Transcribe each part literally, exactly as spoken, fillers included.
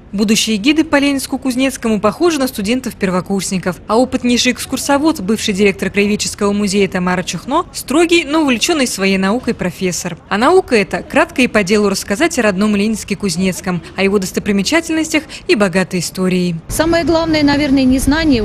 Будущие гиды по Ленинску-Кузнецкому похожи на студентов-первокурсников, а опытнейший экскурсовод, бывший директор Краеведческого музея Тамара Чухно, строгий, но увлеченный своей наукой профессор. А наука – это кратко и по делу рассказать о родном Ленинске-Кузнецком, о его достопримечательностях и богатой истории. Самое главное, наверное, не знание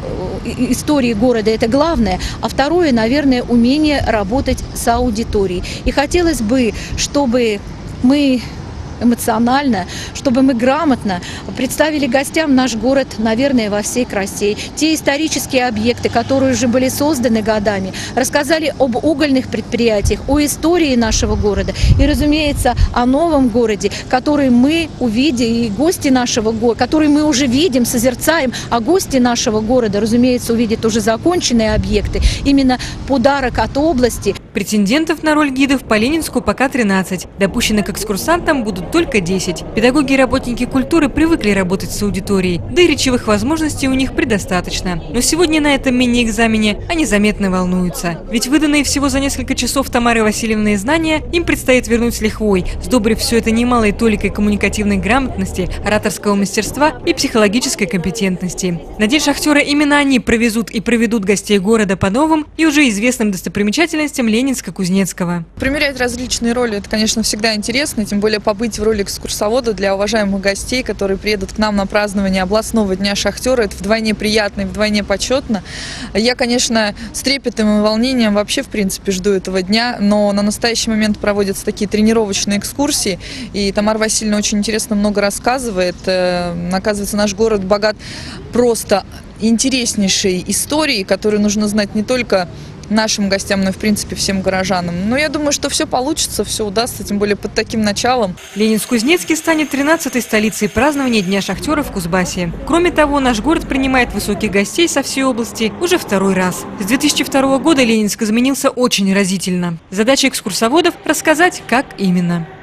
истории города, это главное, а второе, наверное, умение работать с аудиторией. И хотелось бы, чтобы мы эмоционально, чтобы мы грамотно представили гостям наш город, наверное, во всей красе. Те исторические объекты, которые уже были созданы годами, рассказали об угольных предприятиях, о истории нашего города и, разумеется, о новом городе, который мы увидим, и гости нашего города, который мы уже видим, созерцаем, а гости нашего города, разумеется, увидят уже законченные объекты. Именно подарок от области. Претендентов на роль гидов по Ленинску пока тринадцать. Допущены к экскурсантам будут только десять. Педагоги и работники культуры привыкли работать с аудиторией, да и речевых возможностей у них предостаточно. Но сегодня на этом мини-экзамене они заметно волнуются. Ведь выданные всего за несколько часов Тамарой Васильевной знания им предстоит вернуть с лихвой, сдобрив все это немалой толикой коммуникативной грамотности, ораторского мастерства и психологической компетентности. Надеюсь, шахтеры именно они провезут и проведут гостей города по новым и уже известным достопримечательностям Ленинска-Кузнецкого. Примерять различные роли – это, конечно, всегда интересно, тем более побыть в роли экскурсовода для уважаемых гостей, которые приедут к нам на празднование областного дня шахтера. Это вдвойне приятно и вдвойне почетно. Я, конечно, с трепетом и волнением вообще, в принципе, жду этого дня, но на настоящий момент проводятся такие тренировочные экскурсии, и Тамара Васильевна очень интересно много рассказывает. Оказывается, наш город богат просто интереснейшей историей, которую нужно знать не только нашим гостям, но и, в принципе, всем горожанам. Но я думаю, что все получится, все удастся, тем более под таким началом. Ленинск-Кузнецкий станет тринадцатой столицей празднования Дня шахтера в Кузбассе. Кроме того, наш город принимает высоких гостей со всей области уже второй раз. С две тысячи второго года Ленинск изменился очень разительно. Задача экскурсоводов – рассказать, как именно.